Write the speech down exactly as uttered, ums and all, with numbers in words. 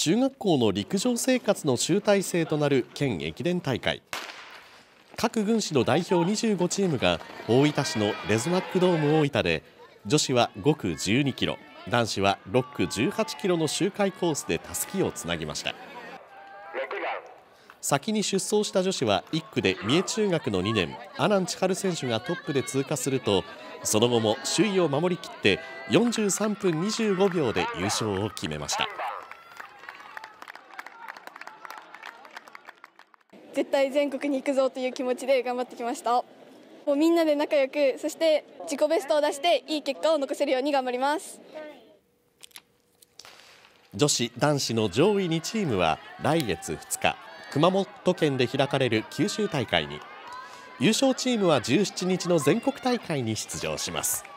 中学校の陸上生活の集大成となる県駅伝大会。各郡市の代表にじゅうごチームが大分市のレゾナックドーム大分で、女子はご区じゅうにキロ、男子はろっ区じゅうはちキロの周回コースでたすきをつなぎました。先に出走した女子はいっ区で三重中学のにねん阿南千春選手がトップで通過すると、その後も首位を守りきってよんじゅうさんぷんにじゅうごびょうで優勝を決めました。 絶対全国に行くぞという気持ちで頑張ってきました。もうみんなで仲良く、そして自己ベストを出していい結果を残せるように頑張ります。 女子男子の上位にチームは来月ふつか熊本県で開かれる九州大会に、優勝チームはじゅうしちにちの全国大会に出場します。